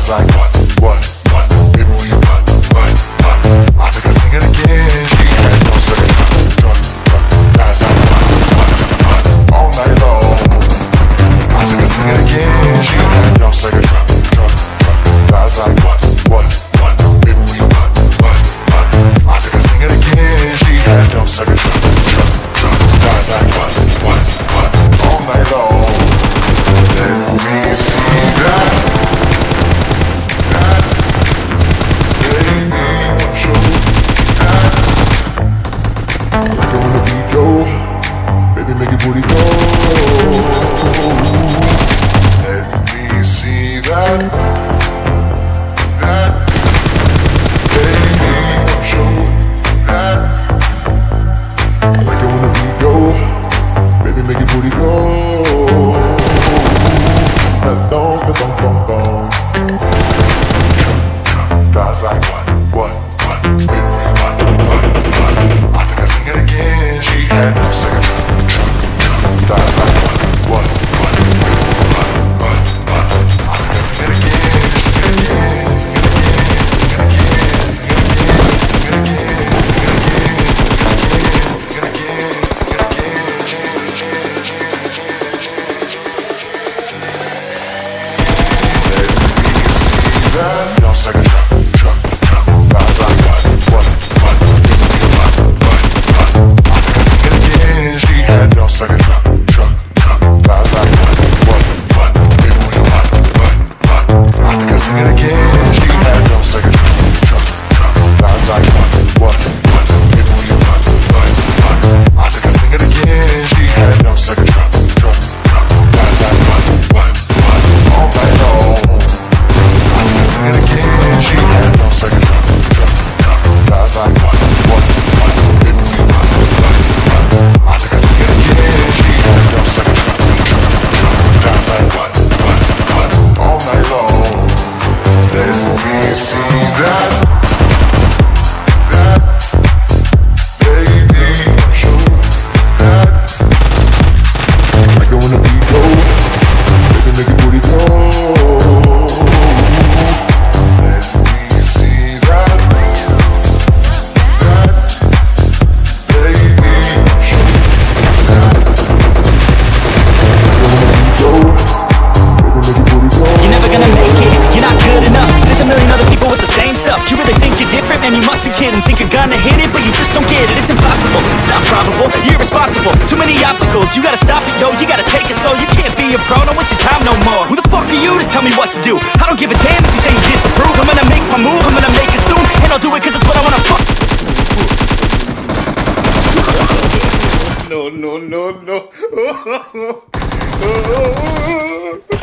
Guys like what, baby when you what, I think I sing it again. She had no second thought. Guys like what, all night long. I think I sing it again. She had no second thought. Guys like what, baby when you what, I think I sing it again. She had no second thought. Guys like what, all night long. Let me see that. Booty go. Let me see that. Baby, show that. Like it when the beat go. Baby, make your booty go. That dong. Guys like what? Baby, what? I think I sing it again. She had no second. Guys like what? I think I sing it again, sing it again, sing it again, sing it again, sing it again, sing it again, sing it again, sing it again, sing it again. Let me see that. No second drop. Guys like what? I think I sing it again. She had no second drop. Guys like what? Baby when you what? I think I sing it again. She had no second drop. Guys like what? Baby when you what? I think I sing it again. She had no second drop. Guys like what? All night long. I think I sing it again. She had no second drop. Guys like what? Baby when you what? I think I sing it again. She had no second drop. Guys like what? All night long. Let me see that. Baby, show that. Like it when the beat go. Baby, make your booty go. Let me see that. Baby, show that. You're never gonna make it, you're not good enough. There's a million other people with the same stuff. You really think you're different, man, you must be kidding. Think you're gonna hit it, but you just don't get it. It's impossible, it's not probable, you're irresponsible. Too many obstacles, you gotta stop it, yo. You gotta take it slow, you can't be a pro, don't waste your time no more. Who the fuck are you to tell me what to do? I don't give a damn if you say you disapprove. I'm gonna make my move, I'm gonna make it soon. And I'll do it cause it's what I wanna fuck. No.